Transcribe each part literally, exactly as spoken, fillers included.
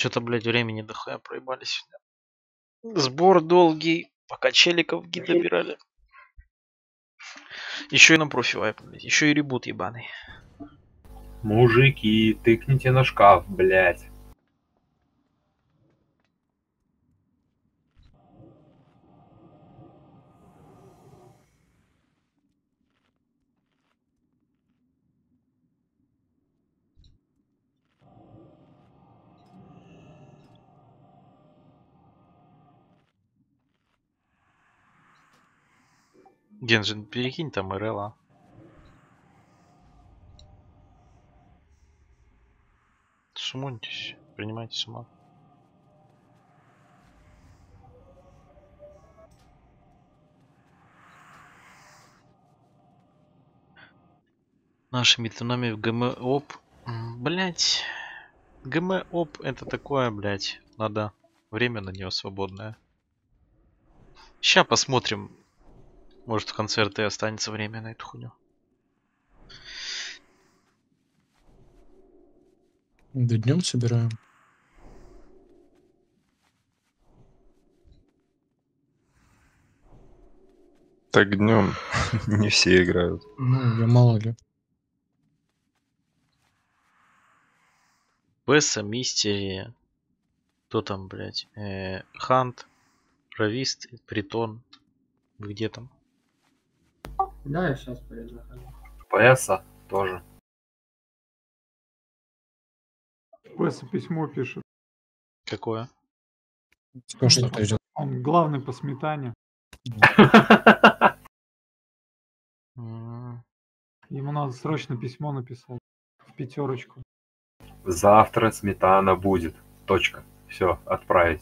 Что-то, блядь, времени дохуя проебались. Сбор долгий, пока челиков гид добирали. Еще и на профи вайп, блядь. Еще и ребут ебаный. Мужики, тыкните на шкаф, блядь. Генжин, перекинь там РЛ, а. Сумоньтесь, принимайте сумму. Нашими тонами в ГМОП. Блять. ГМОП это такое, блять. Надо время на нее свободное. Ща посмотрим. Может, в концерты останется время на эту хуйню. Да днем собираем. Так днем не все играют. Ну, я мало ли. Бесса, Мистери. Кто там, блять? Э, Хант, Равист, Притон. Вы где там? Да, я сейчас приеду. ПСа тоже. Веса письмо пишет. Какое? То, что ты идет. Он главный по сметане. М, Ему надо срочно письмо написать. В пятерочку. Завтра сметана будет. Точка. Все, отправить.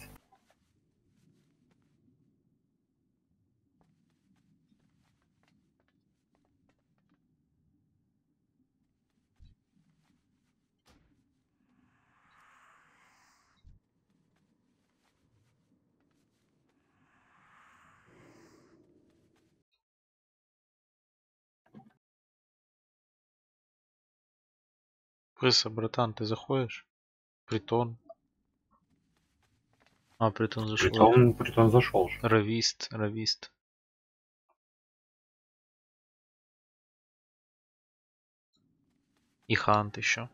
Бесса, братан, ты заходишь? Притон. А, Притон зашел. Притом, притом зашел же. Равист, Равист. И Хант еще.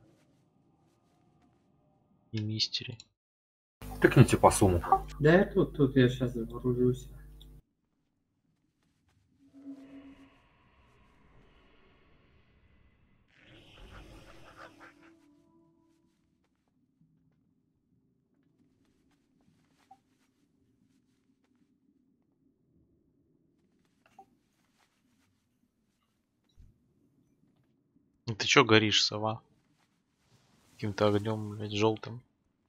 И Мистери. Тыкните по сумму. Да я тут, тут я сейчас загружусь. Ну ты чё горишь, сова? Каким-то огнем, блядь, желтым.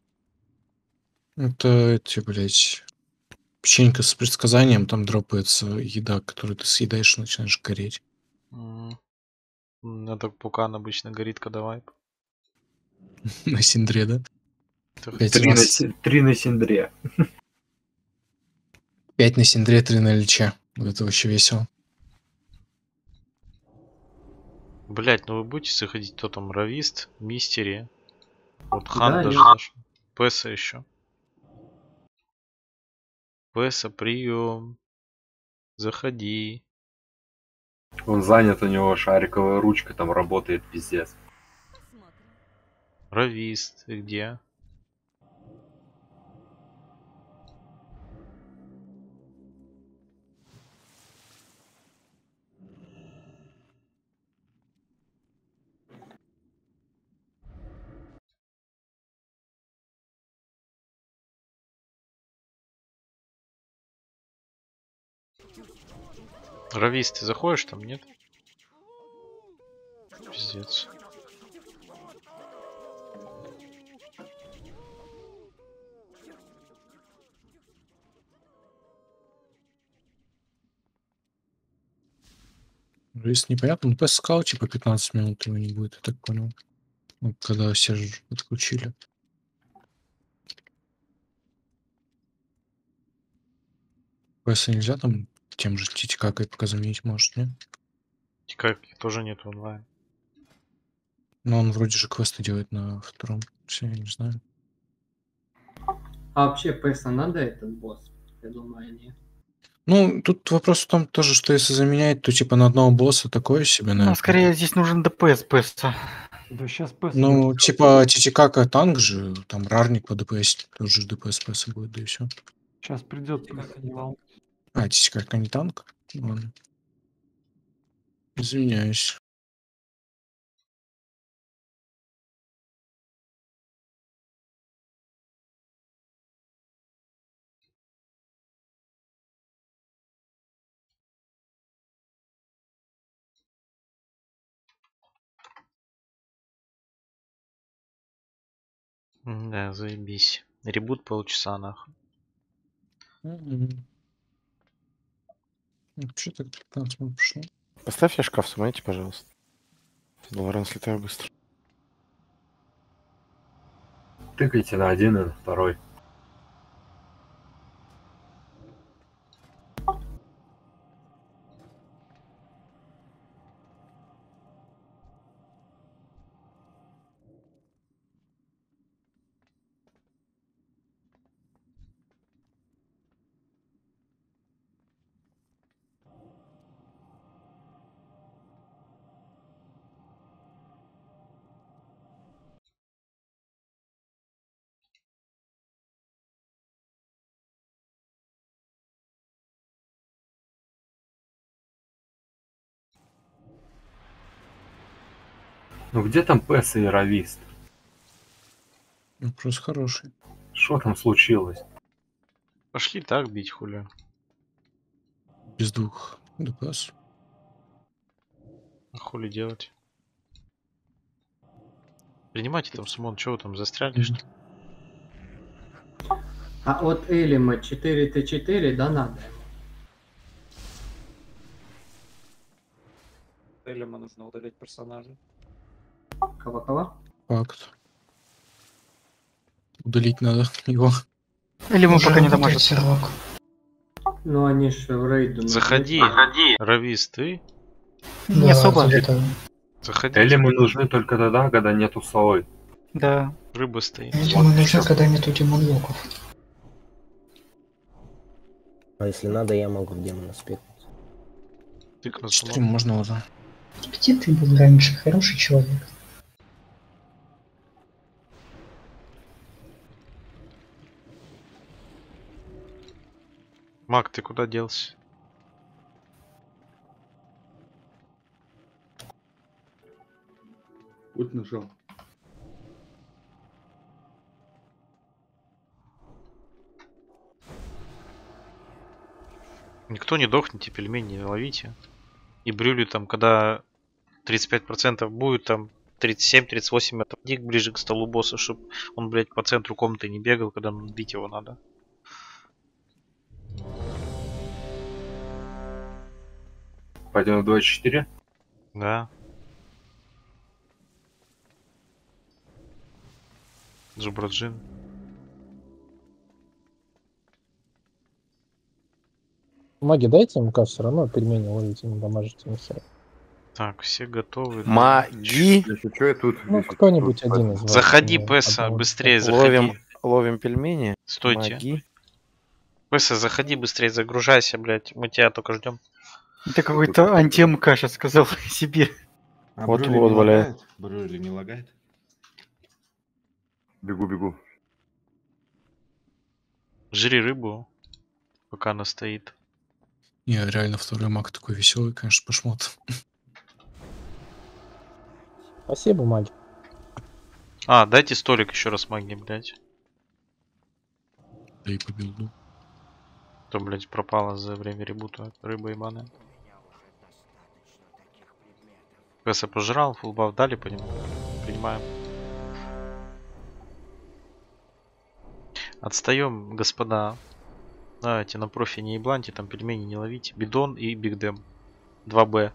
Это эти, блядь, печенька с предсказанием, там дропается еда, которую ты съедаешь и начинаешь гореть. М, У меня так пукан обычно горит, когда вайп. На синдре, да? Это Пять Три на, раз. си- три на синдре. Пять на синдре, три на личе. Вот это вообще весело. Блять, ну вы будете заходить, кто там? Равист, Мистери. Вот Хан Да, даже я- зашел. Песа еще. Песа, прием. Заходи. Он занят, у него шариковая ручка там работает, пиздец. Равист, ты где? Равист, ты заходишь там, нет? Пиздец. Если непонятно, ну пес сказал, типа пятнадцать минут его не будет, я так понял. Ну, когда все же отключили. Песа нельзя там тем же титикакой пока заменить, может, нет? Как тоже нет онлайн. Но он вроде же квесты делает на втором. Все, я не знаю. А вообще Песа надо этот босс? Я думаю, нет. Ну, тут вопрос в том тоже, что если заменять, то типа на одного босса такое себе, Ну, наверное. скорее здесь нужен ДПС Песа. Да сейчас ПЭС Ну, будет. типа Титикака танк же, там рарник по ДПС, тоже ДПС ПС будет, да и все. Сейчас придет ПЭС, не волнуйся. А, Титикака не танк? Ладно. Извиняюсь. М, Да, заебись. Ребут полчаса нахуй. Мгм. Вообще так пятнадцать минут пошло. Поставьте шкаф, сумайте, пожалуйста. Лорен, слетаю быстро. Тыкайте на один и на второй. Ну где там Пес и Равист? Вопрос хороший. Что там случилось? Пошли так бить, хули. Без двух ДПС. А хули делать? Принимайте там сумон, чего вы там застряли, что ли? А от Элима четыре тэ четыре, да, надо ему? Элема нужно удалить персонажа. Кого-кого? Факт. Удалить надо его. Или мы Уже пока не работает дамажим. сервак. Ну они же в рейду. Заходи, Равис, ты? Не Да, особо. залетаю. Заходи. Элемы нужны только тогда, когда нету совы. Да. Рыба стоит. Видимо, нужно, когда нету демонлоков. А если надо, я могу в демона спекнуть. Тык на Четыре сумон. можно уже. Где ты был раньше? Хороший человек. Мак, ты куда делся? Путь нажал. Никто не дохните, пельмени не ловите. И брюли там, когда тридцать пять процентов будет, там тридцать семь тридцать восемь отойди ближе к столу босса, чтобы он, блядь, по центру комнаты не бегал, когда бить его надо. Пойдем на двадцать четыре. Да. Зубраджин. Маги, дайте МК, все равно пельмени ловите, не дамажите ни хера. Так, все готовы. Маги! Если что, я тут... Ну, кто-нибудь один из вас. Заходи, мне Песа, одного- быстрее Ловим, заходи. ловим пельмени. Стойте. Маги. Песа, заходи быстрее, загружайся, блядь. Мы тебя только ждем. Это какой-то анти-МК сейчас сказал себе. А Вот, Брюли вот, не валяет. лагает? Брюли не лагает? Бегу, бегу. Жри рыбу, пока она стоит. Не, реально второй маг такой веселый, конечно, пошмот. Спасибо, маги. А, дайте столик еще раз магни, блядь. Да и по билду. То, блядь, пропало за время ребута рыба и маны. Песа пожрал, фулбаф дали по нему. Принимаем. Отстаем, господа. Давайте на профи не ебланьте, там пельмени не ловите. Бидон и Бигдем. два бэ.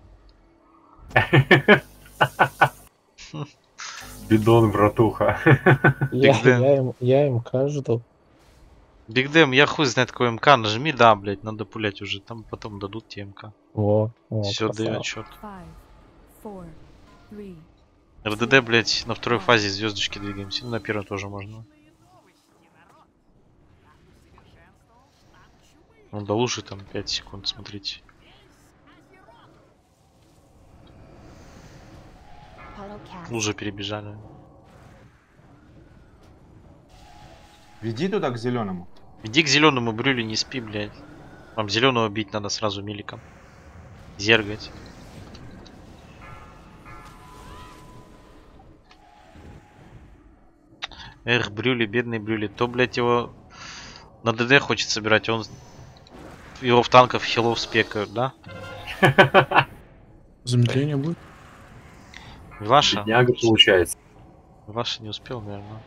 Бидон, братуха. Я, Биг Дэн. я, им, я МК жду. Бигдем, я хуй знает какой МК, нажми, да, блядь, надо пулять уже. Там потом дадут тебе МК. Во, во, Все, красава. дает счет. РДД, блядь, на второй фазе звездочки двигаемся. Ну, на первой тоже можно. Ну, до лужи там пять секунд, смотрите. Лужи перебежали. Веди туда к зеленому. Иди к зеленому, брюли, не спи, блядь. Вам зеленого бить надо сразу миликом. Зергать. Эх, брюли, бедный брюли. То, блядь, его на ДД хочет собирать, он его в танков хилов спекают, да? Замедление будет? Ваша? Бедняга получается. Ваша не успел, наверное.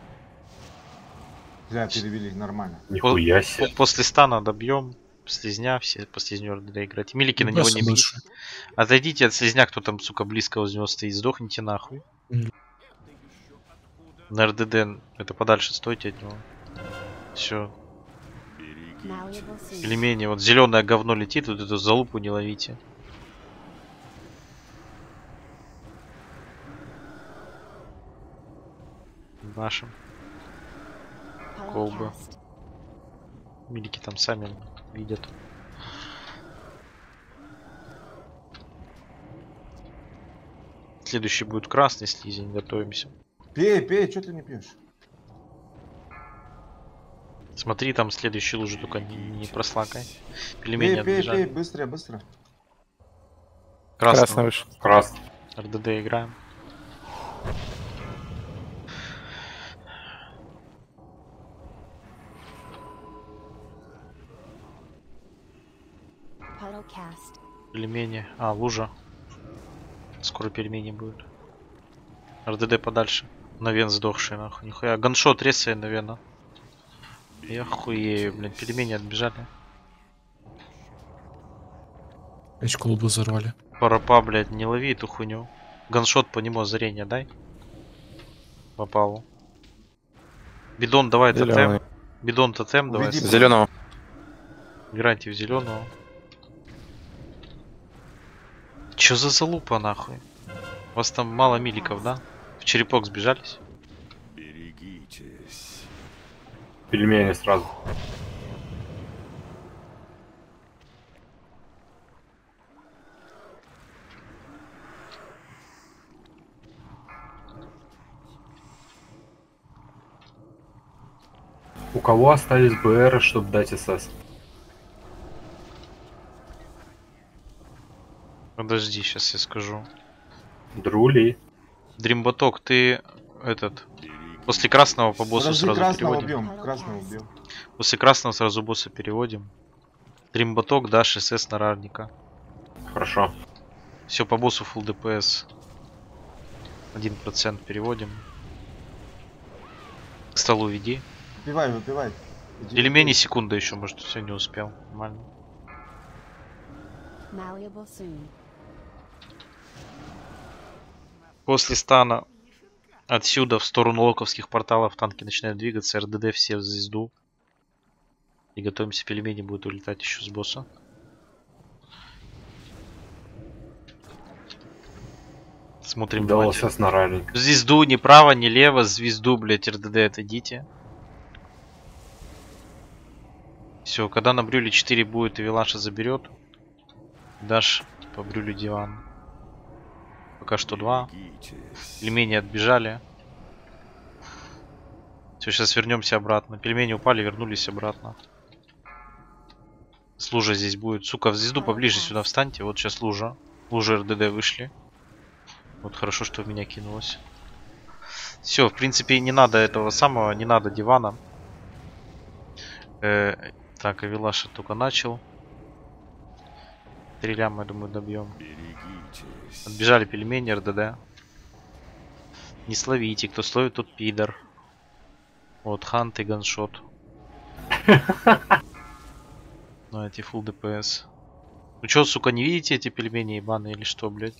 Зря перевели, нормально. Нихуя себе. После стана добьем. Слизня, все по слизню РДД играть. Милики на него не бить. Отойдите от слизня, кто там, сука, близко возле него стоит. Сдохните нахуй. Mm. На РДД это подальше стойте от него. Все. Или менее. Вот зеленое говно летит, вот эту залупу не ловите. Вашим. Колбы. Милики там сами видят. Следующий будет красный слизень, готовимся. Пей, пей, что ты не пьешь? Смотри, там следующий лужи только не, не прослакай. Пельмени пей, пей, отбежали. пей, быстро, быстро. Красный. Красный вышел. Красный. РДД играем. Пельмени. А, лужа. Скоро пельмени будет. РДД подальше. Навен сдохший, нахуй. Нихуя. Ганшот резай на вена. Я хуею, блин. Пельмени отбежали. Эти колбы взорвали. Парапа, блядь, не лови эту хуйню. Ганшот по нему озарение дай. Попал. Бидон давай тотем. Бидон тотем давай. Зеленого. Играйте в зеленого. Чё за залупа нахуй? У вас там мало миликов, да? В черепок сбежались? Берегитесь. Пельмени сразу. У кого остались БР, чтобы дать СС? Подожди, сейчас я скажу. Друли. Дримботок, ты этот после красного по боссу Подожди, сразу красного переводим. убьем, красного убьем. После красного сразу босса переводим. Дримботок, дашь СС на рарника. Хорошо. Все по боссу full ДПС. Один процент переводим. К столу веди. Выпивай, выпивай. Иди, Пельмени выпивай. секунда еще, может, все не успел. Нормально. После стана отсюда в сторону локовских порталов танки начинают двигаться. РДД все в звезду. И готовимся, пельмени будут улетать еще с босса. Смотрим. Дал сейчас на раллинг. Звезду ни право, ни лево. Звезду, блять, РДД отойдите. Все, когда на брюле четыре будет и Вилаша заберет, дашь по брюлю диван. Пока что два. Пельмени отбежали. Все, сейчас вернемся обратно. Пельмени упали, вернулись обратно. С лужа здесь будет. Сука, в звезду поближе сюда встаньте. Вот сейчас лужа. Лужа РДД вышли. Вот хорошо, что в меня кинулось. Все, в принципе, не надо этого самого, не надо дивана. Э, так, Авилаша только начал. Три ляма, я думаю, добьем. Отбежали пельмени РДД. Не словите, кто словит, тот пидор. Вот, хант и ганшот. Ну, эти full ДПС. Ну чё, сука, не видите эти пельмени ебаные или что, блядь?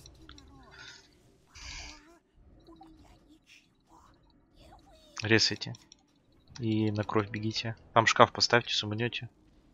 Резайте. И на кровь бегите. Там шкаф поставьте, суманете.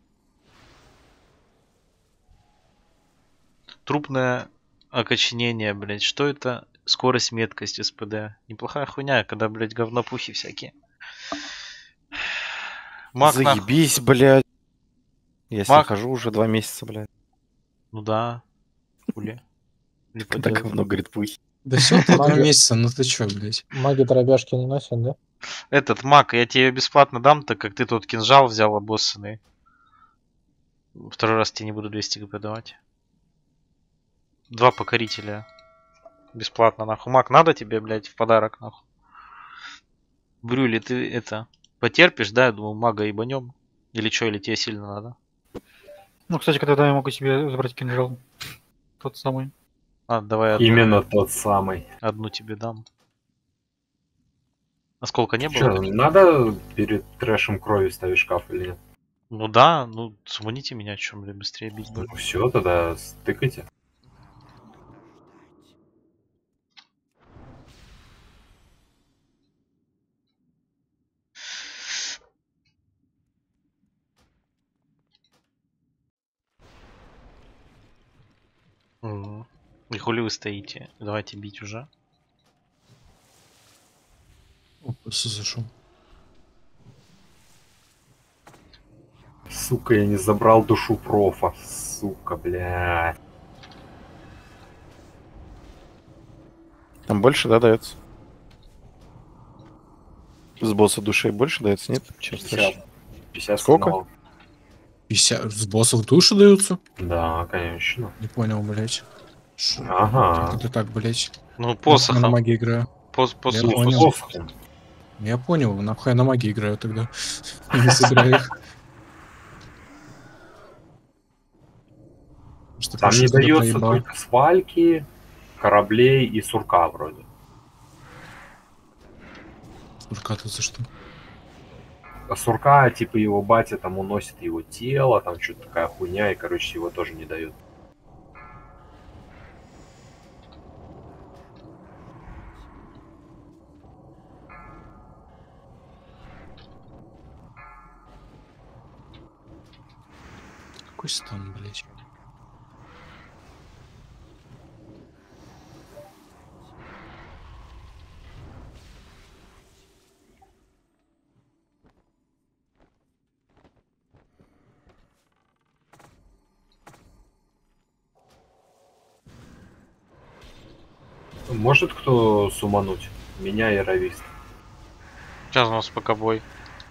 Трупное окоченение, блядь. Что это? Скорость, меткость, СПД. Неплохая хуйня, когда, блядь, говнопухи всякие. Маг, Заебись, блядь. Я с Маг? ним хожу уже два месяца, блядь. Ну да. Хули. Не Так поделать. говно, говорит, пусть. Да все, ты два Маги- месяца, ну ты чё, блядь? Маги дробяшки не носят, да? Этот маг, я тебе бесплатно дам, так как ты тот кинжал взял обоссанный. Второй раз тебе не буду двести гп давать. Два покорителя. Бесплатно, нахуй. Маг надо тебе, блядь, в подарок, нахуй. Брюли, ты это... Потерпишь, да? Я думаю, мага ебанем. Или что, или тебе сильно надо? Ну, кстати, когда я могу себе забрать кинжал. Тот самый. А, давай одну, Именно тот самый. одну тебе дам. А сколько не было? Чё, надо перед трэшем крови ставить шкаф или нет? Ну да, ну суманите меня, чем ли быстрее бить будет. Ну все, тогда стыкайте. Угу. И хули вы стоите? Давайте бить уже. О, просто зашел. Сука, я не забрал душу профа. Сука, бля. Там больше, да, дается? С босса души больше дается, нет? Чем пятьдесят. пятьдесят Сколько? финалов. пятьдесят с боссов души даются? Да, конечно. Не понял, блядь. Шо? Ага. Как это так, блядь? Ну, Я посохом. на магии играю. Пос, пос, Я пос- понял. Посохом. Я понял, нахуй я на магии играю тогда. Не собираю их. Что Там прошлый не раз когда дается проебал. только свальки, кораблей и сурка вроде. Сурка-то за что? А сурка, типа его батя там уносит его тело, там что-то такая хуйня, и короче его тоже не дают. Какой стан, блядь? Может кто сумануть? Меня и ровист. Сейчас у нас пока бой.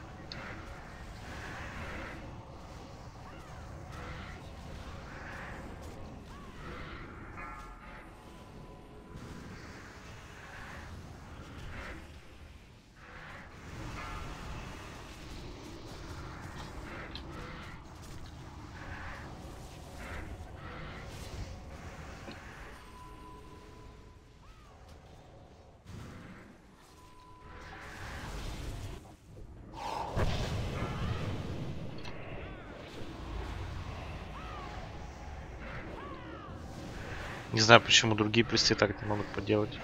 Не знаю, почему другие прессы так не могут поделать.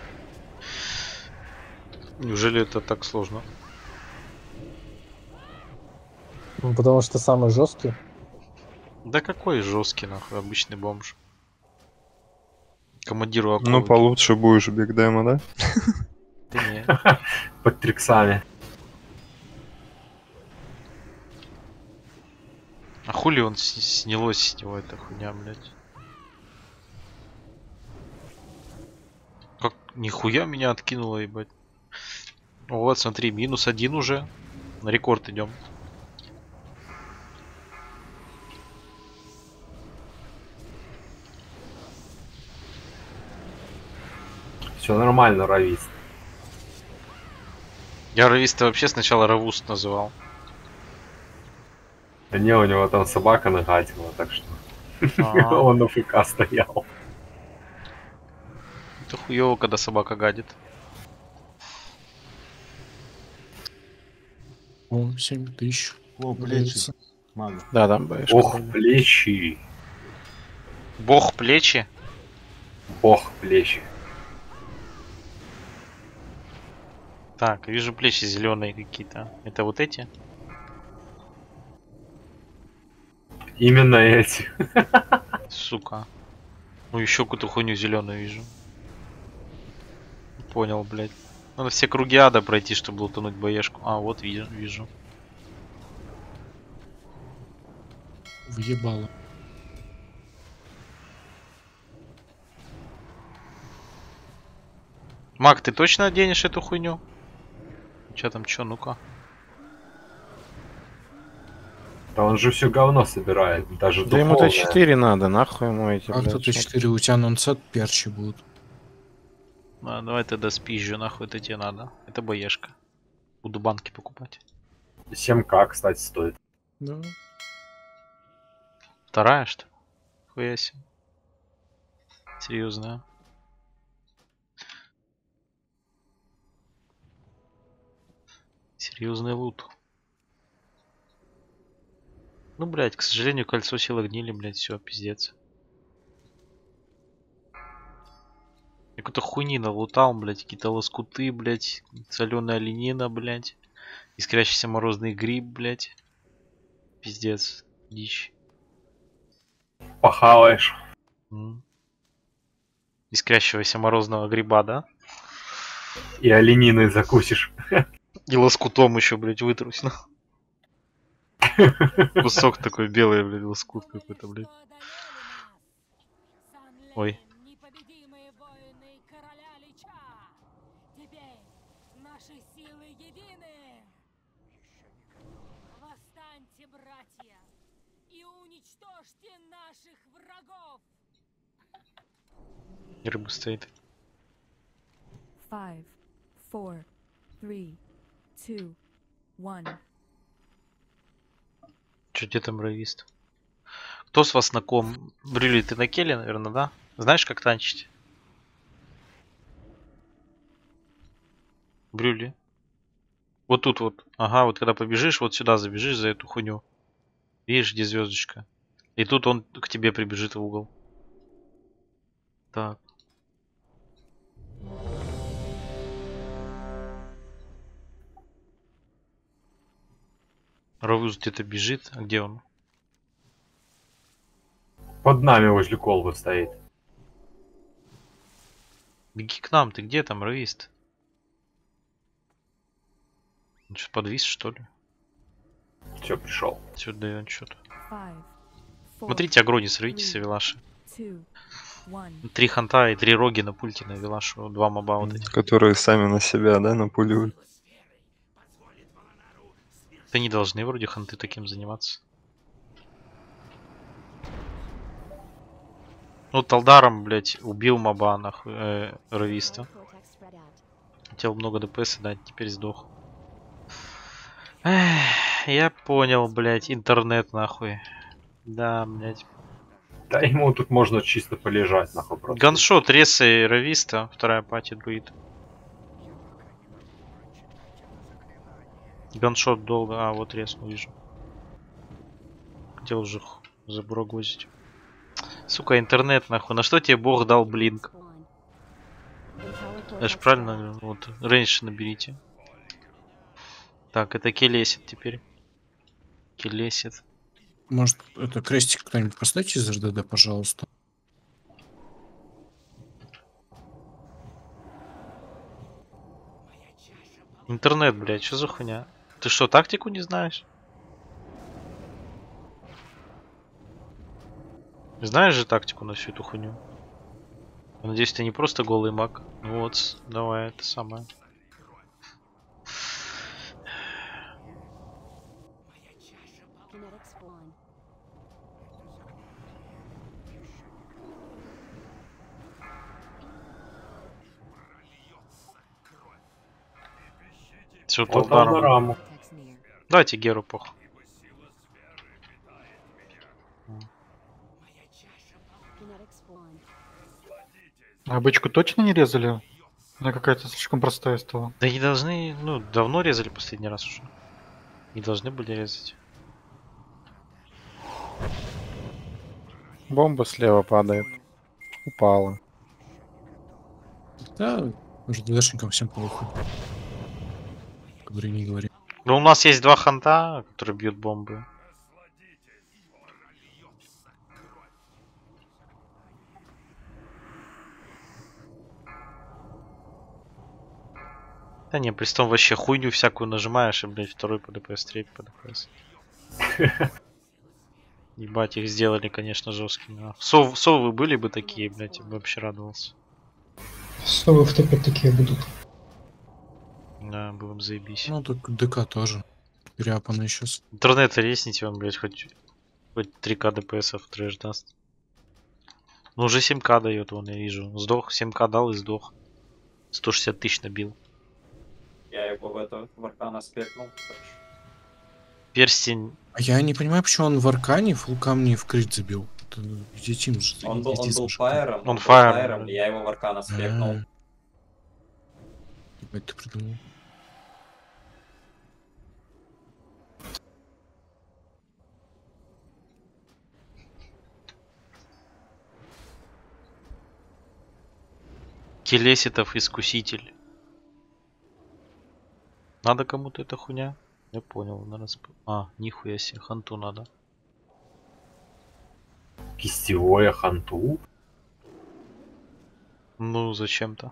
Неужели это так сложно? Ну, потому что самый жесткий. Да какой жесткий, нахуй, обычный бомж. Командиру Ну, оковы. получше будешь бигдема, да? Да не. Под триксами. А хули он с- снялось с него эта хуйня, блядь? Как нихуя меня откинуло, ебать. Вот, смотри, минус один уже. На рекорд идем. Все нормально, ровист. Я ровиста вообще сначала Равуст называл. Да не, у него там собака нагадила, так что А, он на ФК стоял. это хуёво, когда собака гадит. О, семь тысяч. О, плечи. Нравится. Мага. Да, да, бэшка. Ох, плечи. Бог плечи. Бог плечи. Так, вижу плечи зеленые какие-то. Это вот эти? Именно эти. Сука. Ну еще какую-то хуйню зеленую вижу. Понял, блядь. Надо все круги ада пройти, чтобы лутануть боешку. А, вот вижу, вижу. Въебало. Мак, ты точно оденешь эту хуйню? Че там, чё, ну-ка. Да он же все говно собирает, даже Да ему духовное. Т четыре надо, нахуй ему эти, Как блядь, тут шмотки. четыре? У тебя нонсет перчи будут. А, давай тогда спизжу, нахуй это тебе надо. Это боешка. Буду банки покупать. семь ка, кстати, стоит. Да. Вторая, что ли? Хуя себе. Серьезная. Серьезный лут. Ну, блядь, к сожалению, кольцо силы гнили, блядь, все, пиздец. Я какую-то хуйни налутал, блядь, какие-то лоскуты, блядь, соленая оленина, блядь, искрящийся морозный гриб, блядь. Пиздец, дичь. Похаваешь. М. Искрящегося морозного гриба, да? И олениной закусишь. И лоскутом еще, блядь, вытрусь, ну. Кусок такой белый, блядь, лоскут какой-то, блядь. Ой. Восстаньте, братья, и уничтожьте наших врагов. Рыба стоит. Five, four, three, two, one. Че, где там равист? Кто с вас на ком? Брюли, ты на келе, наверное, да? Знаешь, как танчить? Брюли. Вот тут вот. Ага, вот когда побежишь, вот сюда забежишь за эту хуйню. Видишь, где звездочка? И тут он к тебе прибежит в угол. Так. Равуз где-то бежит. А где он? Под нами возле колбы стоит. Беги к нам, ты где там, Равист? Он что, подвис, что ли? Все, пришел. Сюда он что-то. Five, four, Смотрите, агрони срывите three, с Вилаши. two, one. Три ханта и три роги на пульте на Вилашу. Два моба вот эти. Которые сами на себя, да, напуливают. Да не должны вроде ханты таким заниматься. Ну, Талдаром, блять, убил моба, нахуй, э, Рависта. Хотел много ДПС дать, теперь сдох. Эх, я понял, блять, интернет, нахуй. Да, блять. Да ему тут можно чисто полежать, нахуй, просто. Ганшот, Реса и Рависта, вторая пати друид. Ганшот долго, а вот Ресну вижу. Хотел уже забурагозить. Сука, интернет, нахуй. На что тебе бог дал блинк? Я ж правильно, вот, рейндж наберите. Так, это келесит теперь. Келесит. Может, это крестик кто-нибудь поставьте из РДД, пожалуйста. Интернет, блядь, что за хуйня? Ты что, тактику не знаешь? Знаешь же тактику на всю эту хуйню? Я надеюсь, ты не просто голый маг. Ну вот, давай, это самое. Все, Вот на раму. Давайте Геру пох. А бычку точно не резали? Она какая-то слишком простая стала. Да не должны, ну, давно резали последний раз уже. Не должны были резать. Бомба слева падает. Упала. Да, уже ДДшникам всем похуй. Говори, не говори. Ну, у нас есть два ханта, которые бьют бомбы. Да не, пристом вообще хуйню всякую нажимаешь, и, блядь, второй по ДПС, третий по ДПС. Ебать, их сделали, конечно, жесткими. а. Сов, совы были бы такие, блядь, я бы вообще радовался. Совы в ТП такие будут. Да, было бы заебись. Ну, так ДК тоже. Переапанный сейчас. Интернет резните, он, блядь, хоть, хоть три ка ДПСов трэш даст. Ну, уже семь ка дает, вон, я вижу. Сдох, семь ка дал и сдох. сто шестьдесят тысяч набил. Я его в это, в Аркана спекнул. Перстень. А я не понимаю, почему он в Аркане фул камни в крит забил. Это Тим же. Он был, он единственный, был что- фаером, Он был фаером, фаером, да. я его в Аркана спекнул. А. Ебать, ты придумал. Келеситов искуситель. Надо кому-то эта хуйня? Я понял, наверное, сп... А, нихуя себе, ханту надо. Кистевое ханту. Ну, зачем-то.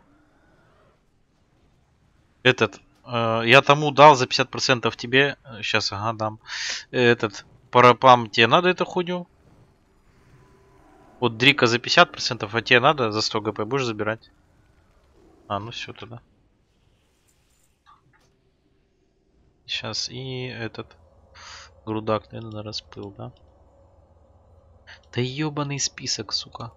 Этот, э, я тому дал за пятьдесят процентов тебе. Сейчас, ага, дам. Этот, парапам, тебе надо эту хуйню? Вот Дрика за пятьдесят процентов, а тебе надо за сто ГП, будешь забирать? А, ну все тогда. Сейчас и этот грудак, наверное, расплыл, да? Да ебаный список, сука.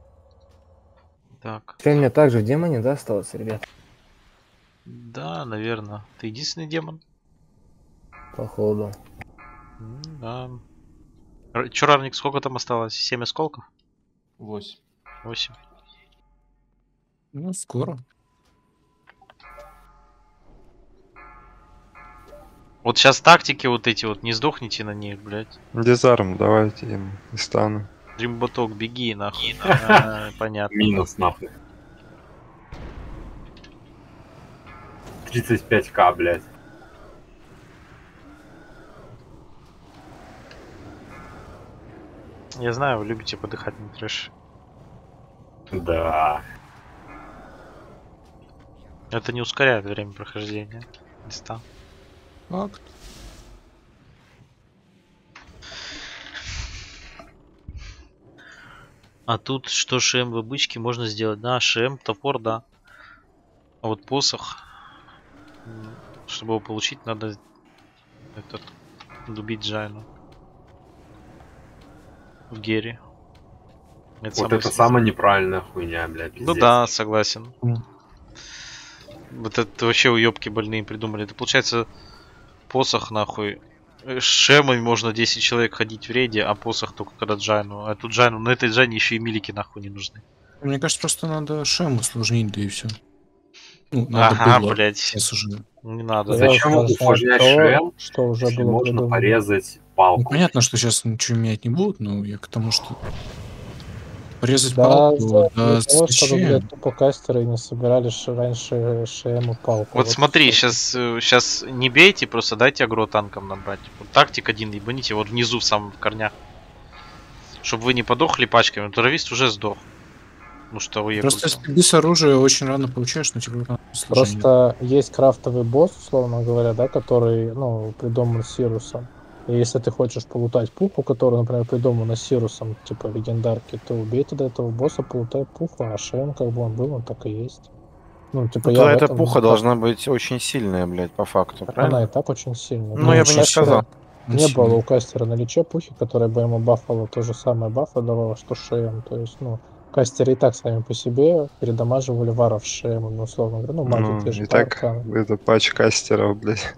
Так. Ты мне также в демоне, да, остался, ребят? Да, наверное. Ты единственный демон? Походу. М, Да. Р- Чё, Равник, сколько там осталось? семь осколков? Восемь. восемь. Ну, скоро. Вот сейчас тактики вот эти вот, не сдохните на них, блядь. Дизарм, давайте им и стану. Дримботок, беги нахуй. А, Понятно. Минус нахуй. тридцать пять ка, блядь. Я знаю, вы любите подыхать на трэш. Да. Это не ускоряет время прохождения листа. Факт. А тут что ШМ в обычке можно сделать? Да, ШМ, топор, да. А вот посох, м, чтобы его получить, надо этот убить Джайну в Гере. Вот самое это сложное. самая неправильная хуйня, блядь. Ну пиздец. да, согласен. Mm. Вот это вообще уёбки больные придумали. Это получается посох нахуй. Э, С шемами можно десять человек ходить в рейде, а посох только когда Джайну. А тут Джайну, на этой Джайне еще и милики нахуй не нужны. Мне кажется, просто надо шем усложнить, да и все. Ну, надо Ага, было. блядь. Сейчас уже. Не надо. Зачем усложнять шем, что уже если было можно придумано? порезать Ну, палку? понятно, что сейчас ничего менять не будут, но я к тому, что порезать Да, палку, за- да, для того, чтобы, зачем? блядь, тупо кастеры не собирали ш- раньше ШМ и палку. Вот смотри, всё. сейчас сейчас не бейте, просто дайте агро танкам набрать. Вот тактик один ебаните, вот внизу в самом корнях. Чтобы вы не подохли пачками. Туровист уже сдох. Ну что вы Просто если ты без оружия очень рано получаешь, но тебе надо сложнее. Просто есть крафтовый босс, условно говоря, да, который, ну, придуман Сирусом. И если ты хочешь полутать пуху, которая, например, придумана Сирусом, типа легендарки, то убей тогда этого босса, полутай пуху, а Шем, как бы он был, он так и есть. Ну, типа, Ну, я тогда в эта этом пуха не должна быть очень сильная, блядь, по факту, Так правильно? она и так очень сильная. Ну, я бы не кастера сказал. Не Сильная. было у кастера на личе пухи, которая бы ему бафала то же самое бафа давала, что Шем. То есть, ну, кастеры и так сами по себе передамаживали варов Шемом, ну, условно говоря. Ну, маги Ну, те же и так, арканы. это патч кастеров, блядь.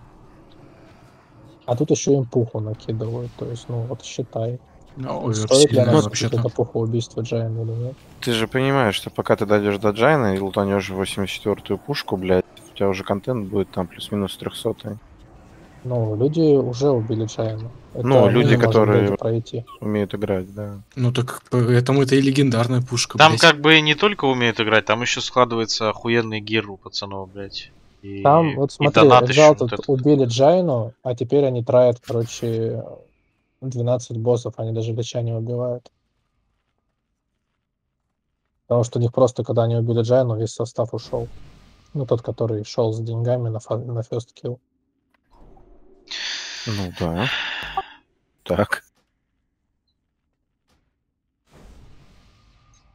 А тут еще им пуху накидывают. То есть, ну, вот считай. Ну, Стоит ли оверсильная нас вообще-то. это пуха убийства Джайна или нет? Ты же понимаешь, что пока ты дойдешь до Джайна и лутанешь восемьдесят четвёртую пушку, блядь, у тебя уже контент будет там плюс-минус трехсотый. Ну, люди уже убили Джайна. Это Ну, мы люди, не можем которые люди пройти. умеют играть, да. Ну так поэтому это и легендарная пушка, Там блядь. как бы не только умеют играть, там еще складывается охуенный гир у пацанов, блядь. И, Там, вот и смотри, донат еще Exalted вот этот. убили Джайну, а теперь они траят, короче, двенадцать боссов, они даже Лича не убивают. Потому что у них просто, когда они убили Джайну, весь состав ушел. Ну, тот, который шел с деньгами на, фа- на first kill. Ну да. Так.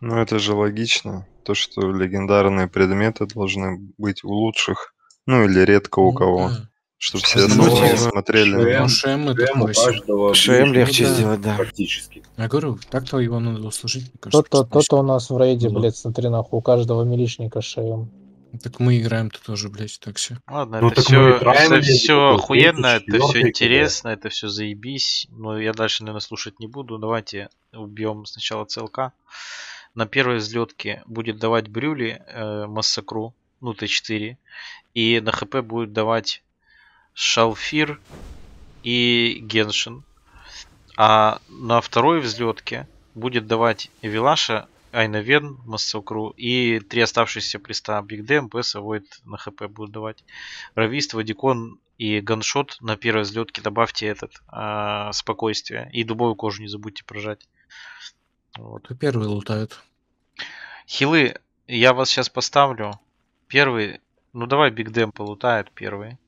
Ну это же логично. То, что легендарные предметы должны быть у лучших. Ну или редко у Ну кого. да. Чтобы Что все значит, остальные ну, смотрели на... Ну, ШМ это ШМ у классика. каждого ШМ ближнего легче Ну да. сделать, да. практически. Я говорю, так-то его надо услужить, мне кажется. То-то, просто то-то у нас в рейде, Ну. блядь, смотри, нахуй, у каждого милишника ШМ. Так мы играем-то тоже, блядь, так все. Ладно, Ну это так все, мы играем, это блядь, все такой охуенно, третий, это все четвёртый интересно, это все заебись. Но я дальше, наверное, слушать не буду. Давайте убьем сначала ЦЛК. На первой взлетке будет давать Брюли, э, Массакру, ну Т четыре. И на ХП будет давать Шалфир и Геншин. А на второй взлетке будет давать Вилаша, Айнавен, Массакру и три оставшиеся приста Бигдэм, Пэса, Войд на ХП будут давать. Равист, Вадикон и Ганшот на первой взлетке добавьте этот а, спокойствие. И дубовую кожу не забудьте прожать. Вот. Кто первый лутает? Хилы, я вас сейчас поставлю. Первый, ну давай Бигдэм полутает первый.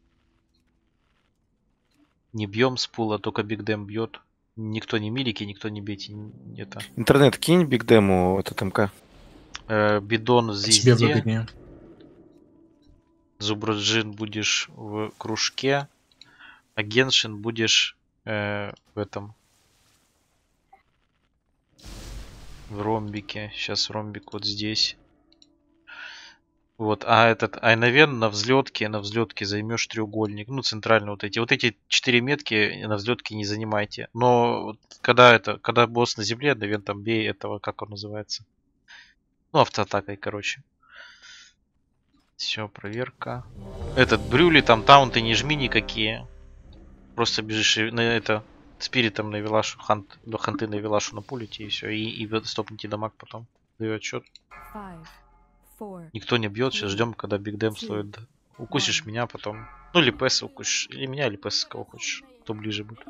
Не бьем с пула, только Бигдэм бьет. Никто не милики, никто не бейте. Это. Интернет кинь бигдему этот МК. Э, бидон Тебе звезде. выгоднее. Зубраджин будешь в кружке. А Геншин будешь э, в этом. В ромбике. Сейчас ромбик вот здесь. Вот, а этот Айнавен на взлетке, на взлетке займешь треугольник. Ну, центрально вот эти. Вот эти четыре метки на взлетке не занимайте. Но вот когда это, когда босс на земле, Айнавен там бей этого, как он называется. Ну, автоатакой, короче. Все, проверка. Этот Брюли, там таунты не жми никакие. Просто бежишь и на это спиритом на Вилашу, хант, до ханты на Вилашу напулите и все. И, и стопните дамаг потом. Даю отчет. Никто не бьет, сейчас ждем, когда Биг Дэм стоит. Укусишь меня потом. Ну или Пэс укусишь. Или меня, или Пэс, кого хочешь. Кто ближе будет.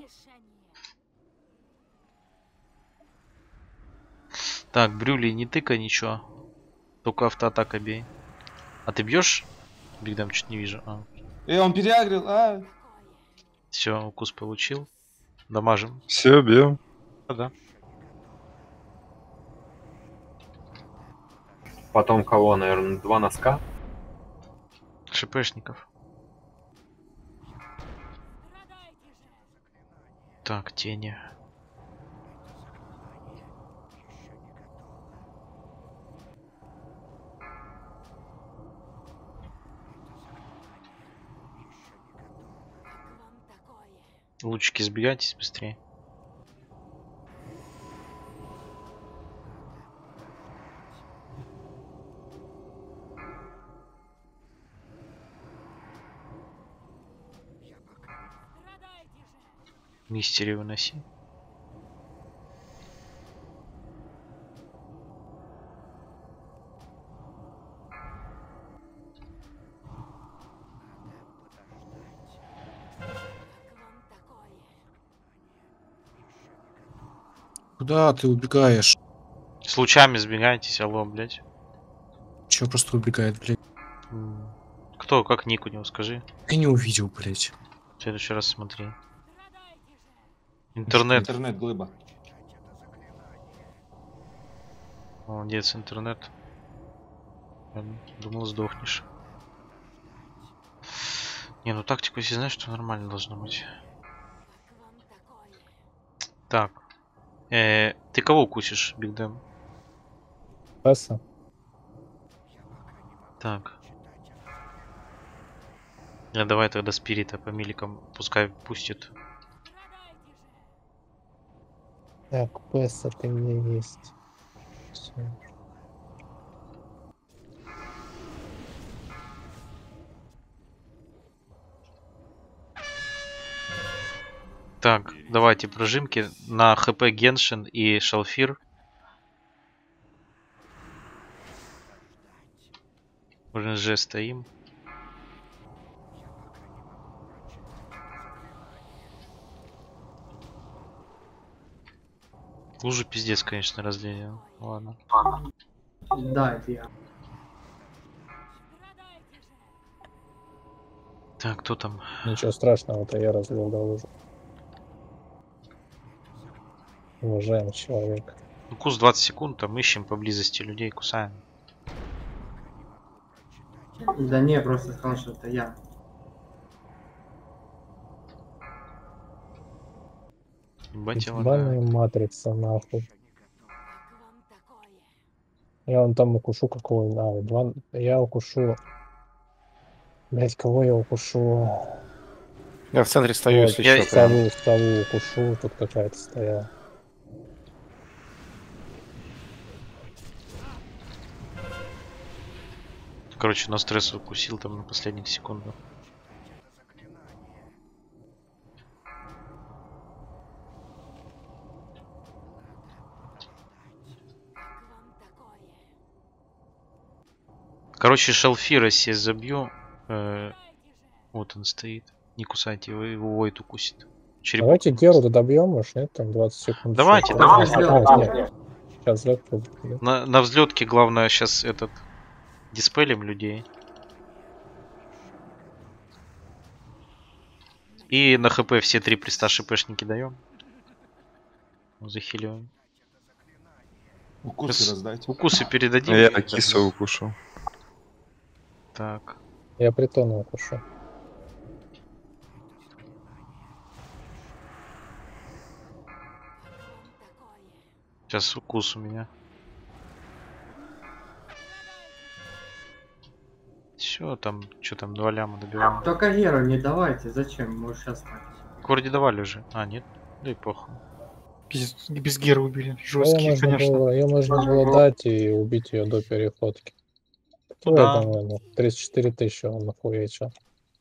Так, Брюли, не тыкай ничего. Только автоатака бей. А ты бьешь? Биг Дэм чуть не вижу. А. Эй, он переагрил, а? Все, укус получил. Дамажим. Все, бьем. А, да. Потом кого, наверное, два носка? ШПшников. Так, тени. Лучики сбегайтесь быстрее. Мистери выноси. Куда ты убегаешь? С лучами сбегайтесь, алло, блять. Че просто убегает, блядь? Кто, как ник у него, скажи. Я не увидел, блядь. В следующий раз смотри. Интернет. Интернет, глыба. Молодец, интернет. Я думал, сдохнешь. Не, ну тактику, если знаешь, что нормально должно быть. Так. Э, ты кого укусишь, Биг Дэм? Пэса. Так. Я давай тогда спирита по миликам, пускай пустит. Так, Пэса ты у меня есть. Всё. Так, давайте прожимки на ХП Геншин и Шалфир. В РНЖ стоим. Лужа пиздец, конечно, разление. Ладно. Да, это я. Так, кто там? Ничего страшного, это я разлил до лужи. Уважаемый человек. Укус двадцать секунд, там ищем поблизости людей, кусаем. Да не, просто сказал, что это я. Ебаная матрица, нахуй. Я вон там укушу какого-нибудь. А, два... Я укушу. Блять, кого я укушу? Я в центре стою, Вот, если я что, прям. сову, сову укушу, тут какая-то стояла. Короче, на стресс укусил там на последних секундах. Короче, шалфира себе забью. Э, вот он стоит. Не кусайте его, его Войд укусит. Черепок. Давайте Геру добьем, может, нет, там двадцать секунд. Давайте, еще. давайте. А, нет. Сейчас взлет. На, на взлетке главное сейчас этот диспелим людей. И на хп все три приста шипшники даем. Захиливаем. Укусы Сейчас раздать. Укусы передадим. Я кису укушу. Так. Я притона укушу. Сейчас укус у меня. Все, там, что там, два ляма добиваем. Только Геру не давайте, зачем? Может сейчас так. Корди давали уже. А, нет? Да и похуй. Без, без гера убили. Ее Жесткие, можно, конечно. было, ее можно было дать и убить ее до переходки. Ну, Ой, да. там, ладно, тридцать четыре тысячи он нахуячил.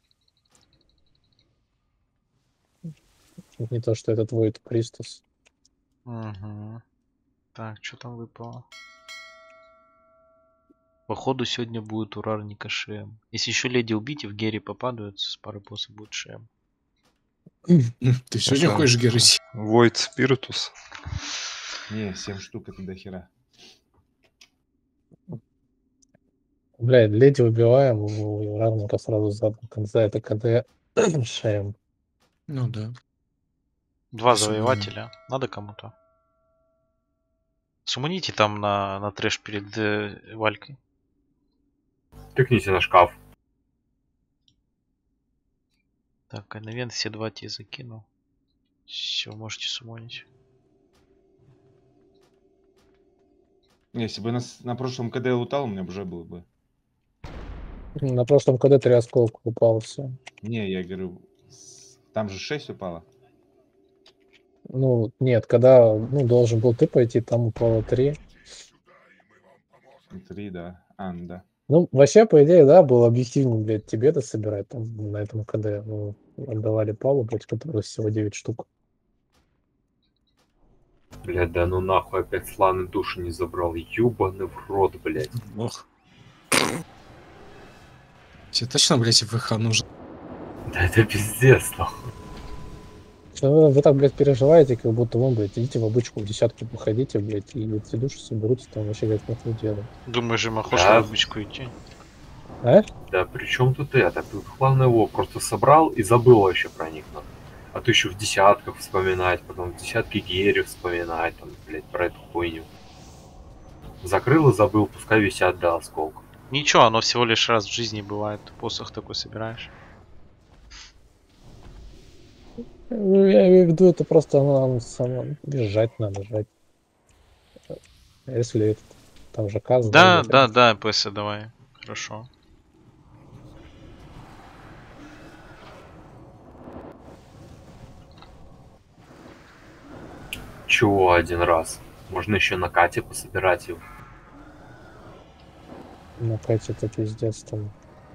Не то, что этот Войд Пристус. Угу. Так, что там выпало? Походу сегодня будет урарника шем. Если еще леди убить и в гере попадают, с пары боссов будет шем. Ты сегодня хочешь Герыси? Void Spiritus. Не, семь штук это до хера. Блядь, леди убиваем, у равненько сразу за, за это КД шеем. Ну да. Два Спасибо. завоевателя. Надо кому-то. Суманите там на, на трэш перед э, Валькой. Тыкните на шкаф. Так, а на вент все два тебе закинул. Все, можете сумонить. Не, если бы нас на прошлом КД лутал, у меня бы уже было бы. На прошлом КД три осколка упало все. Не, я говорю, с- там же шесть упало. Ну, нет, когда ну, должен был ты пойти, там упало три. Три, да. А, ну да. Ну, вообще, по идее, да, было объективно, блядь, тебе-то собирать там на этом КД. Ну, отдавали Павлу, блядь, который всего девять штук. Блядь, да ну нахуй опять сланы души не забрал. Ёбаный в рот, блядь. Ох. Тебе точно, блядь, ВХ нужен? Да это пиздец, нахуй. Вы, вы так, блядь, переживаете, как будто вон, блядь, идите в обычку в десятку походите, блядь, и эти души соберутся, там вообще, блядь, нахуй делать. Думаешь, им охота Да. в обычку идти? А? Да при чем тут это? Тут главное его просто собрал и забыл вообще про них, нахуй. А то еще в десятках вспоминать, потом в десятке гери вспоминать, там, блядь, про эту хуйню. Закрыл и забыл, пускай висят до осколков. Ничего, оно всего лишь раз в жизни бывает. Посох такой собираешь. Ну, я имею в виду, это просто нам само бежать надо, жать. Если это, там же каза. Да, да, да, ПС давай. Хорошо. Чего один раз? Можно еще на Кате пособирать его. Ну, Катя, это пиздец там.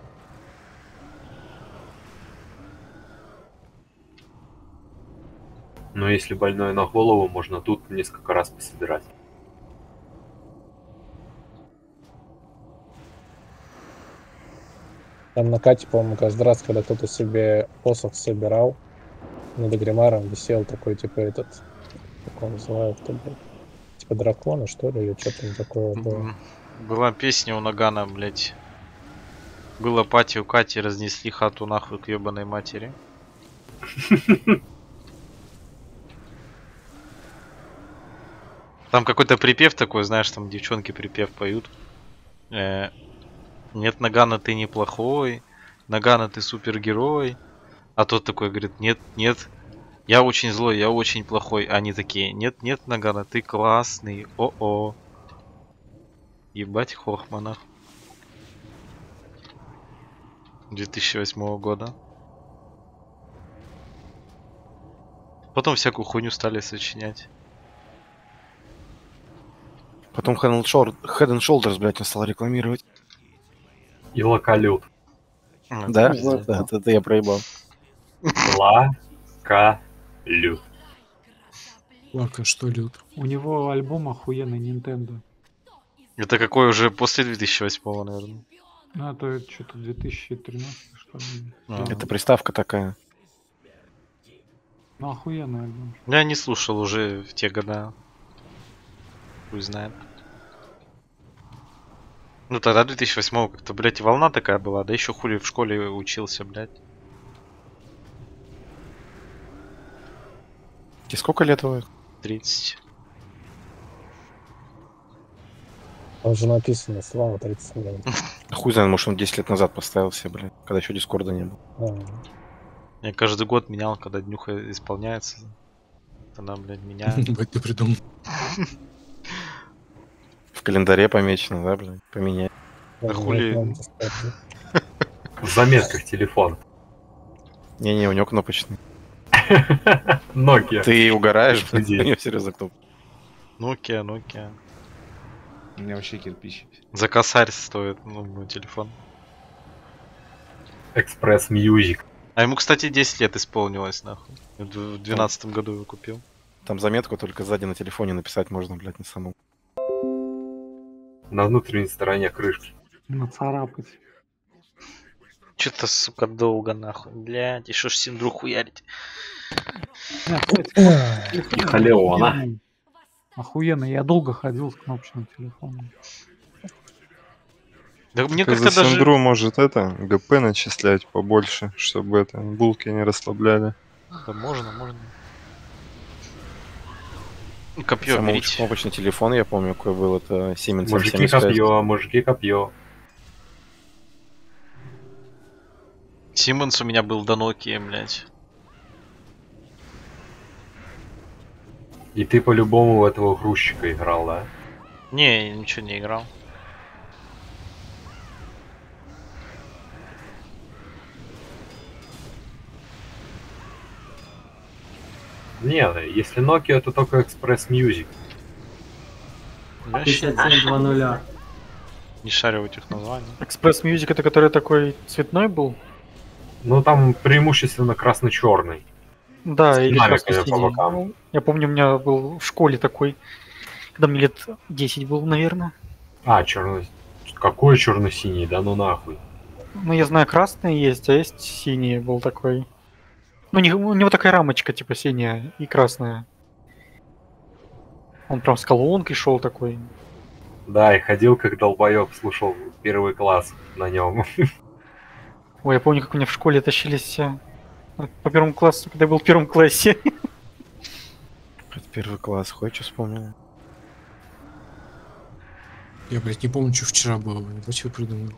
Но если больной на голову, можно тут несколько раз пособирать. Там на Кате, по-моему, каждый раз, когда кто-то себе посох собирал, над Гримаром висел такой, типа, этот, как он называют-то, блядь, типа дракона, что ли, или что там такое было. М, Была песня у Нагана, блять. Было пати у Кати, разнесли хату нахуй к ебаной матери. Там какой-то припев такой, знаешь, там девчонки припев поют. Э, нет, Нагана, ты неплохой. Нагана, ты супергерой. А тот такой говорит, нет, нет, я очень злой, я очень плохой. А они такие, нет, нет, Нагана, ты классный. О-о. Ебать Хохмана. две тысячи восьмого года. Потом всякую хуйню стали сочинять. Потом Head and Shoulders, Head and Shoulders, блядь, он стал рекламировать. И локалют. Да? Вот, это, это я проебал. Лакалют. Лака, что лют? У него альбом охуенный Nintendo. Это какой уже после две тысячи восьмого, наверное. Ну, это что-то две тысячи тринадцатый, что ли. А. Это приставка такая. Ну, охуенный альбом. Я не слушал уже в те года. Хуй знает. Ну тогда две тысячи восьмого как-то, блядь, и волна такая была, да еще хули в школе учился, блядь. Тебе сколько лет твоих? тридцать. Там же написано Слава тридцать лет. Хуй знает, может он десять лет назад поставил себе, блядь, когда еще Дискорда не было. А. Я каждый год менял, когда днюха исполняется. Тогда, блядь, меняю. Ебать, ты придумал. В календаре помечено, да, блядь, поменять. Да хули. В заметках телефон. Не-не, у него кнопочный. Nokia. Ты угораешь, блядь, у него серьезно кнопка. Nokia, Nokia. У меня вообще кирпич. За косарь стоит, ну, мой телефон. Express Music. А ему, кстати, десять лет исполнилось, нахуй. В двенадцатом году его купил. Там заметку только сзади на телефоне написать можно, блядь, на самом. На внутренней стороне крышки. Нацарапать. Че-то, сука, долго, нахуй. Блядь, и шо ж синдру хуярить? Тихо, Леона. Охуенно, я долго ходил с кнопочным телефоном. Да мне Так как-то за даже... Синдру может это, ГП начислять побольше, чтобы это, булки не расслабляли. Да можно, можно. Копье Самый берите. лучший кнопочный телефон, я помню, какой был, это Siemens Мужики эм семьдесят пять. копье, мужики копье. Siemens у меня был до Nokia, блядь. И ты по-любому в этого грузчика играл, да? Не, я ничего не играл. Не, если Nokia, то только Express Music. пятьдесят семь два ноль. Не шарю в этих названиях. Express Music это который такой цветной был? Ну там преимущественно красно-черный. Да, С или динамиками по красно-синий. бокам. Ну, я помню, у меня был в школе такой, когда мне лет десять был, наверное. А, черный. Какой черно-синий? Да ну нахуй. Ну, я знаю, красный есть, а есть синий был такой. Ну, не- у него такая рамочка, типа, синяя и красная. Он прям с колонкой шел такой. Да, и ходил как долбоеб, слушал первый класс на нем. Ой, я помню, как у меня в школе тащились все по первому классу, когда я был в первом классе. Это первый класс, хоть что вспомнил. Я, блядь, не помню, что вчера было, блядь. Зачем придумал?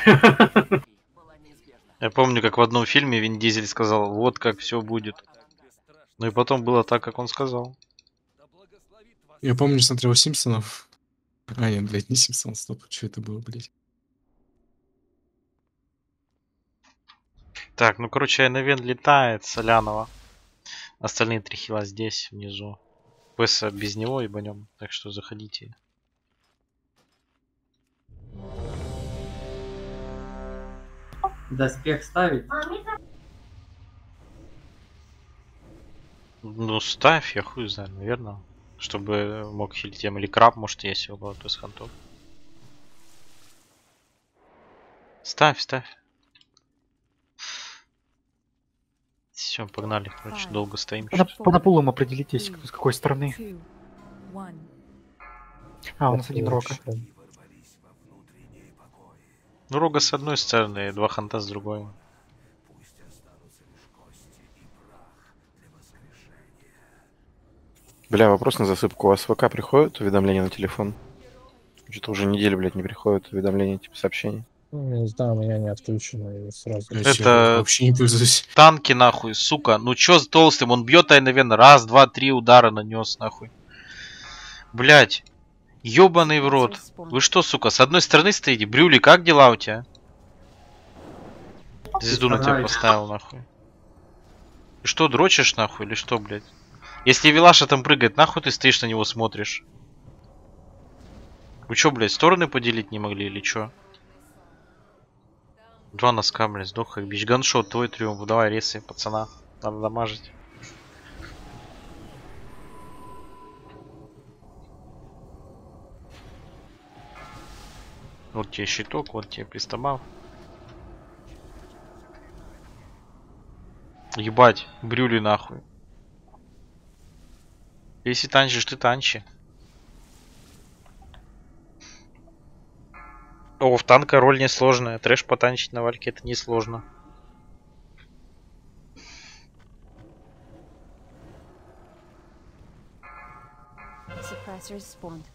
Я помню, как в одном фильме Вин Дизель сказал, вот как все будет. Ну и потом было так, как он сказал. Я помню, смотрел Симпсонов. А, нет, блядь, не Симпсонов, стоп. Что это было, блядь? Так, ну короче, Айнавен летает, Солянова. Остальные три хила здесь, внизу. Песа без него ебанем, так что заходите. Доспех ставить? Ну ставь, я хуй знаю, наверное. Чтобы мог хилить тем. Или краб, может, есть у кого-то из хантов. Ставь, ставь. Все, погнали, короче, долго стоим. По, по напулам определитесь, с какой стороны. А, у нас один рока. Ну, рога с одной стороны, два ханта с другой. Бля, вопрос на засыпку. У вас в ВК приходят уведомления на телефон? Что-то уже неделю, блядь, не приходят уведомления, типа сообщений. Ну, не знаю, у меня не отключено и сразу. Блядь, я Это вообще не пользуюсь. танки нахуй, сука. Ну чё с толстым? Он бьет наверное, раз, два, три удара нанес нахуй. Блять. Ёбаный в рот. Вы что, сука, с одной стороны стоите? Брюли, как дела у тебя? Звезду на тебя поставил нахуй. Ты что, дрочишь нахуй или что, блядь? Если Вилаша там прыгает, нахуй ты стоишь на него смотришь? Вы чё, блядь, стороны поделить не могли или чё? Два носка, блядь, сдох как бич. Ганшот, твой триумф. Давай, ресай, пацана. Надо дамажить. Вот тебе щиток, вот тебе пристабав. Ебать, брюли нахуй. Если танчишь, ты танчи. О, в танка роль несложная. Трэш потанчить на вальке это несложно. Suppressors spawned.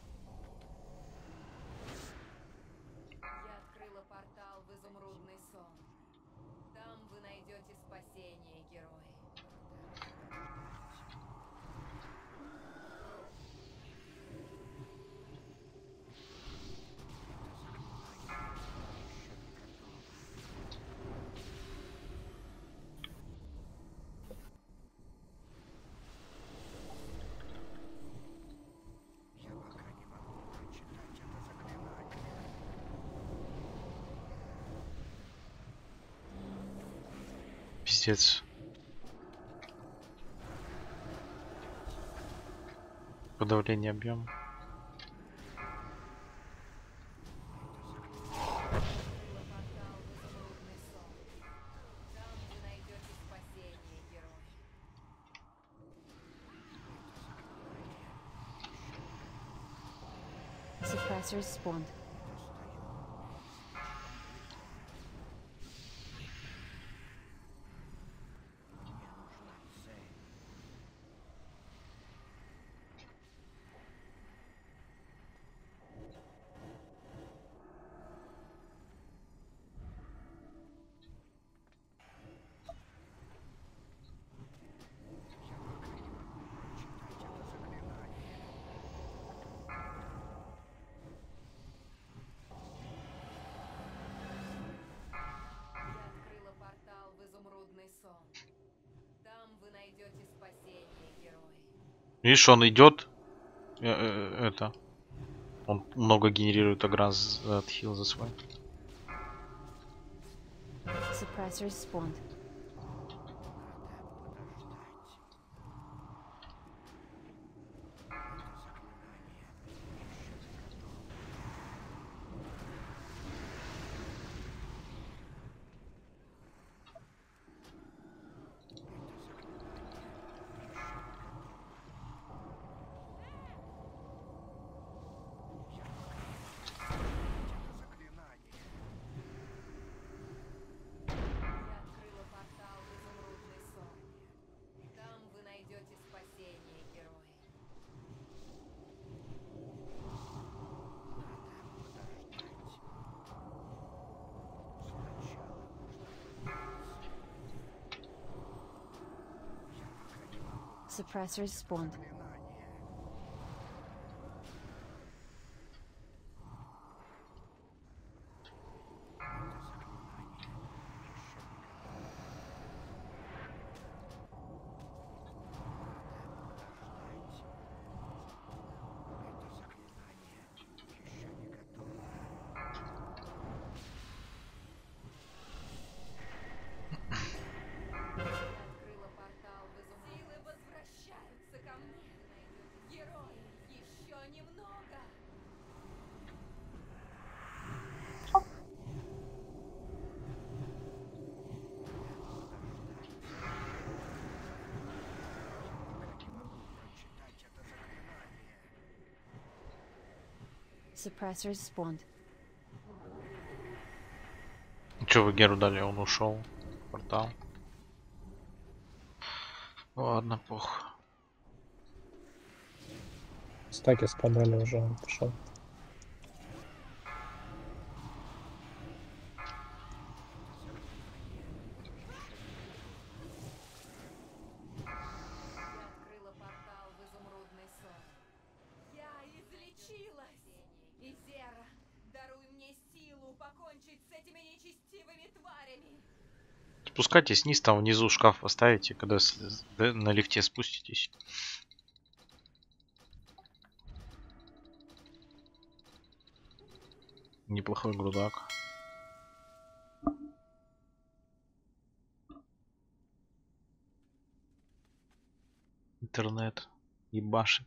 Я открыла портал в изумрудный сон. Там вы найдете спасение, герои. Пиздец. Подавление объема. Suppressors spawned. Там вы найдете спасение, герои. Видишь, он идет. Э -э это. Он много генерирует агран от хил за свой. Suppressors spawned. Suppressors spawned. Suppressors spawned. Че вы Геру дали? Он ушел. Портал. Ладно, пох. Стаки спадали уже, он пошел. Открыла портал в изумрудный сон. Я излечилась! Изера, даруй мне силу покончить с этими нечестивыми тварями! Спускайтесь вниз, там внизу шкаф поставите, когда с- да, на лифте спуститесь. Неплохой грудак. Интернет ебашит.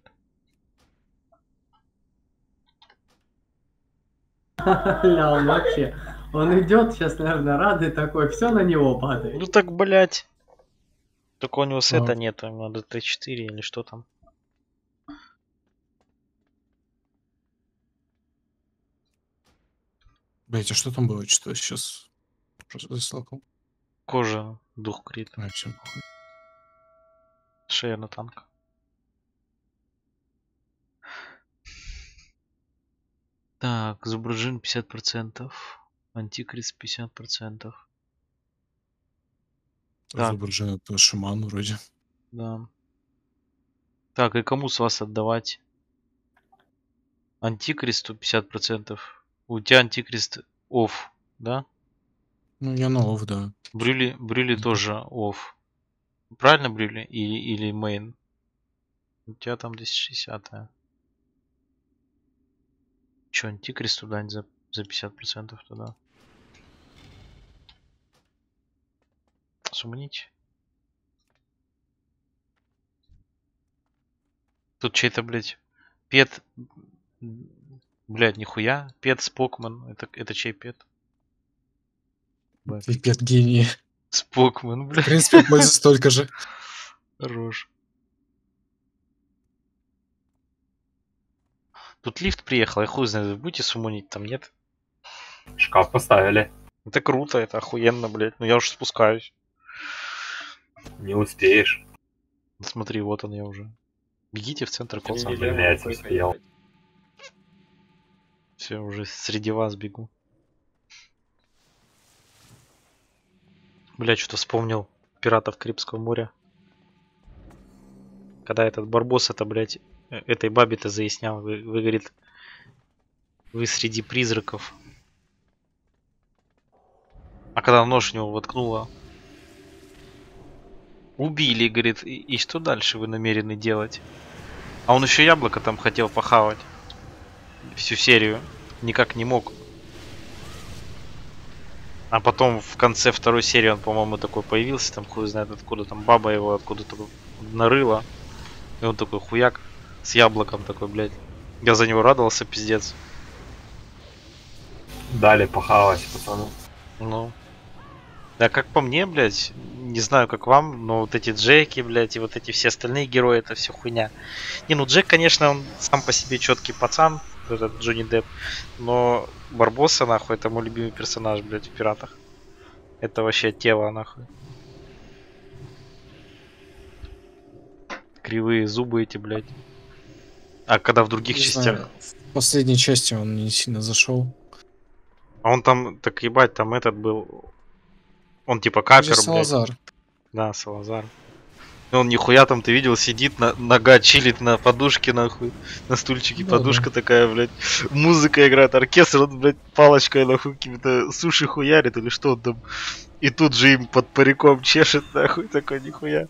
Ля, он вообще. Он идет сейчас, наверное, радый такой, все на него падает. Ну так, блять. Только у него сета А. нет, ему надо Т четыре или что там. Блять, а что там было? Что сейчас просто заслакал? Кожа, дух крит, А, всё, похуй. шея на танк. Так, Зубружин пятьдесят процентов. Антикрист пятьдесят процентов. Так. Изображен это шаман вроде. Да. Так, и кому с вас отдавать? Антикристу пятьдесят процентов. У тебя антикрист офф, да? Ну, я на офф, да. Брюли, брюли тоже офф. Правильно брюли? Или, или мейн? У тебя там двести шестьдесят. Че, антикристу дать за, за пятьдесят процентов туда? Сумнить? Тут чей-то, блядь, пет... Блядь, нихуя. Пет Спокман. Это, это чей пет? Ты пет гений. Спокман, В блядь. принципе, пользы столько же. Хорош. Тут лифт приехал, я хуй знает, вы будете сумонить там, нет? Шкаф поставили. Это круто, это охуенно, блядь. Ну я уж спускаюсь. Не успеешь. Смотри, вот он я уже. Бегите в центр колл-центра. Блять, успел. Все, уже среди вас бегу. Блядь, что-то вспомнил пиратов Карибского моря. Когда этот Барбос, это, блядь, э- этой бабе-то заяснял. Вы, вы, говорит, вы среди призраков. А когда нож в него воткнула, убили, говорит, и, и что дальше вы намерены делать? А он еще яблоко там хотел похавать. Всю серию. Никак не мог. А потом в конце второй серии он, по-моему, такой появился, там хуй знает откуда, там баба его откуда-то нарыла. И он такой хуяк с яблоком такой, блядь. Я за него радовался, пиздец. Дали похавать, пацану. Ну. Да как по мне, блядь, не знаю как вам, но вот эти Джеки, блядь, и вот эти все остальные герои, это все хуйня. Не, ну Джек, конечно, он сам по себе четкий пацан, этот Джонни Депп, но Барбоса, нахуй, это мой любимый персонаж, блядь, в Пиратах. Это вообще тело, нахуй. Кривые зубы эти, блядь. А когда в других Не частях... знаю, в последней части он не сильно зашел. А он там, так ебать, там этот был... Он типа капер, блядь. Салазар. Да, Салазар. И он нихуя там, ты видел, сидит, на, нога чилит на подушке, нахуй. На стульчике, Да, подушка да. такая, блядь. Музыка играет, оркестр, он, блядь, палочкой, нахуй, какими-то суши хуярит или что он там. И тут же им под париком чешет, нахуй, такой нихуя.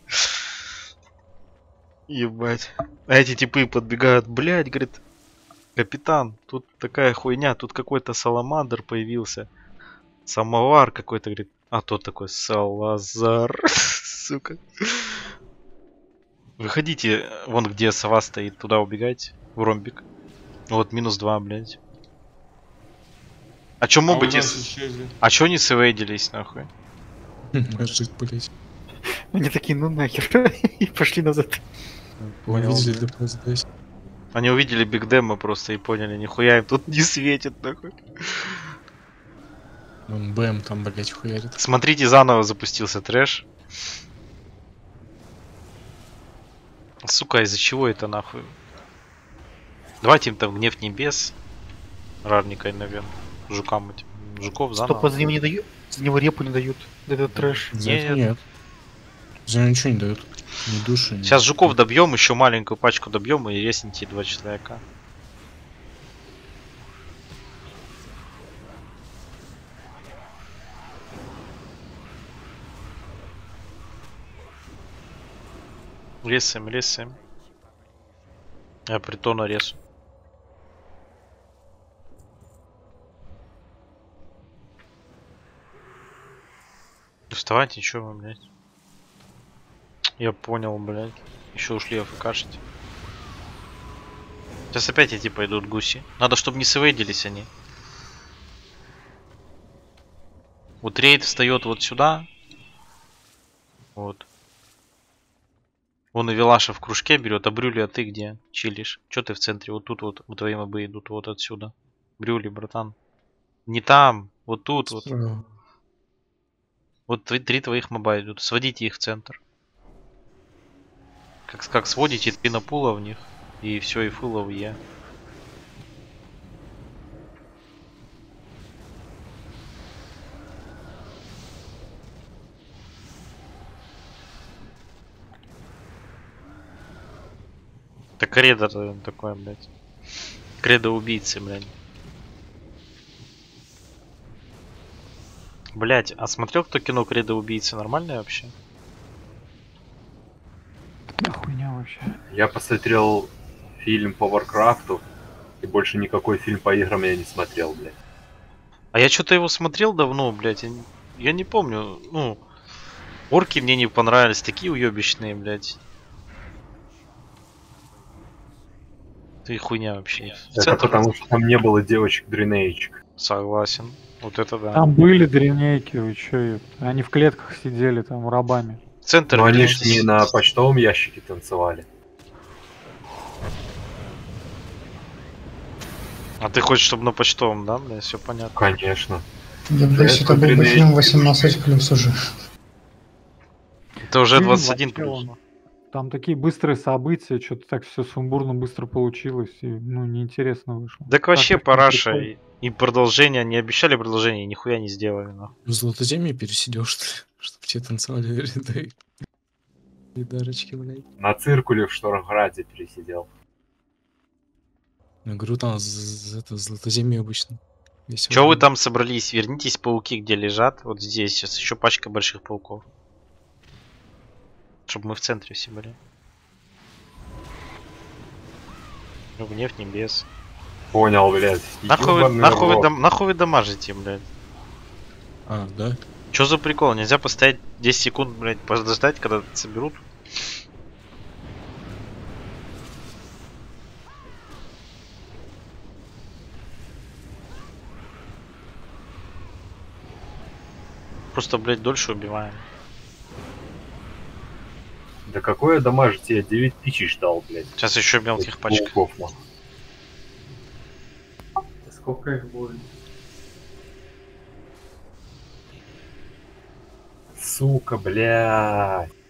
Ебать. А эти типы подбегают, блядь, говорит, капитан, тут такая хуйня, тут какой-то саламандр появился. Самовар какой-то, говорит. А тот такой, Салазар, сука. Выходите, вон где сова стоит, туда убегайте, в ромбик. Вот, минус два, блядь. А чё А мобы у те... нас исчезли. А чё не сэвейдились, нахуй? Жить, блять. Они такие, ну нахер, и пошли назад. Вы Понял, видели блядь. ДПС, блядь? Они увидели Биг Дэма просто и поняли, нихуя им тут не светит, нахуй. Он БМ там, блять, хуярит. Смотрите, заново запустился трэш. Сука, из-за чего это нахуй? Давайте им там гнев небес. Рарникой, наверное. Жукам этим. Жуков заново. Стоп, за него не дают. За него репу не дают. Это трэш. За это нет. За него ничего не дают. Ни души. ни- Сейчас жуков добьем, еще маленькую пачку добьем и ресните два человека. Ресаем, ресаем. Я притона ресу. Вставайте, чё вы, блядь? Я понял, блядь. Еще ушли АФКшить. Сейчас опять эти пойдут гуси. Надо, чтобы не свейдились они. Вот рейд встает вот сюда. Вот. Вон и Велаша в кружке берет, а Брюли, а ты где? Чилишь? Че ты в центре? Вот тут вот. У твои мобы идут вот отсюда. Брюли, братан. Не там. Вот тут вот. Справа. Вот три, три твоих моба идут. Сводите их в центр. Как, как сводите три напула в них. И все, и фулов я. Так кредо такое, блядь. Кредо убийцы, блядь. Блять, а смотрел кто кино Кредо убийцы? Нормальное вообще? Да хуйня вообще. Я посмотрел фильм по Варкрафту, и больше никакой фильм по играм я не смотрел, блядь. А я что-то его смотрел давно, блядь. Я, не- я не помню. Ну, орки мне не понравились, такие уебищные, блядь. Ты хуйня вообще. В Это центр- потому что там не было девочек-дренеечек. Согласен. Вот это да. Там были древнейки, вы чё, ёпта? Они в клетках сидели там рабами. Центр Но они вернитесь. же не на почтовом ящике танцевали. А ты хочешь, чтобы на почтовом, да, бля, все понятно. Конечно. Да, блядь, это был бы фильм восемнадцать плюс уже. Это уже Фильм двадцать один вообще плюс. он- Там такие быстрые события, что-то так все сумбурно быстро получилось, и ну неинтересно вышло. Так вообще Так, параша. прикольно. И, и продолжение. Не обещали продолжение, нихуя не сделали, нахуй. В Золотоземье пересидел, что ли? Чтоб те танцевали ряды. И дарочки, блядь. На циркуле в Штормграде пересидел. Я говорю, там з- з- это Золотоземье обычно. Весело. Че вы там собрались? Вернитесь, пауки, где лежат. Вот здесь сейчас еще пачка больших пауков. Чтобы мы в центре все были. Ну, гнев небес. Понял, блядь. Нахуй вы, Ёбаный нахуй вы, рот. дам- нахуй вы дамажите, блядь? А, да? Че за прикол? Нельзя постоять десять секунд, блядь, подождать, когда соберут? Просто, блядь, дольше убиваем. Да какое дамаж тебе девять тысяч дал, блядь. Сейчас еще мелких пачек. Пауков, нахуй. Сколько их будет? Сука, блядь.